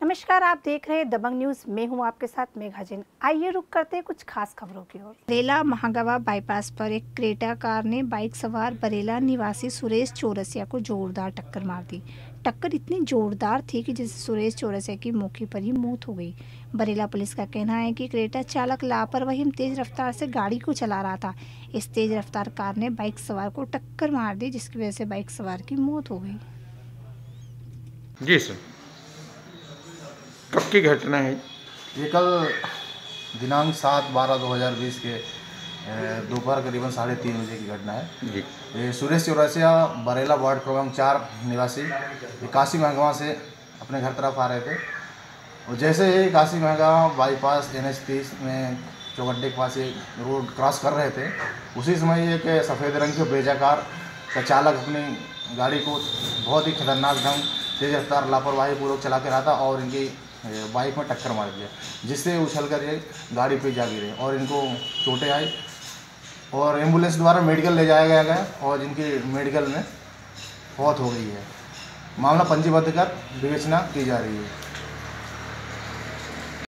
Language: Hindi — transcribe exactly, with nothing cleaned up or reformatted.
नमस्कार, आप देख रहे हैं दबंग न्यूज। मैं हूं आपके साथ मेघा जैन। आइए रुक करते हैं कुछ खास खबरों की ओर। बरेला महागवा बाईपास पर एक क्रेटा कार ने बाइक सवार बरेला निवासी सुरेश चौरसिया को जोरदार टक्कर मार दी। टक्कर इतनी जोरदार थी कि जिससे सुरेश चौरसिया की मौके पर ही मौत हो गई। बरेला पुलिस का कहना है कि क्रेटा चालक लापरवाही तेज रफ्तार से गाड़ी को चला रहा था। इस तेज रफ्तार कार ने बाइक सवार को टक्कर मार दी, जिसकी वजह से बाइक सवार की मौत हो गई। जी सर, कब की घटना है? ये कल दिनांक सात बारह दो हज़ार बीस के दोपहर करीबन साढ़े तीन बजे की घटना है। जी। ये सुरेश चौरसिया बरेला वार्ड क्रमांक चार निवासी ये काशी महंगवा से अपने घर तरफ आ रहे थे और जैसे ही काशी महंगवा बाईपास एन एच तीस में चौगड्डे के पास एक रोड क्रॉस कर रहे थे, उसी समय एक सफ़ेद रंग के ब्रेजा कार का चालक अपनी गाड़ी को बहुत ही खतरनाक ढंग तेज रफ्तार लापरवाही पूर्वक चला के रहा था और इनकी बाइक में टक्कर मार दिया, जिससे उछल कर ये गाड़ी पे जा गिरे और इनको चोटें आई और एम्बुलेंस द्वारा मेडिकल ले जाया गया गया और जिनकी मेडिकल में मौत हो गई है। मामला पंजीबद्ध कर विवेचना की जा रही है।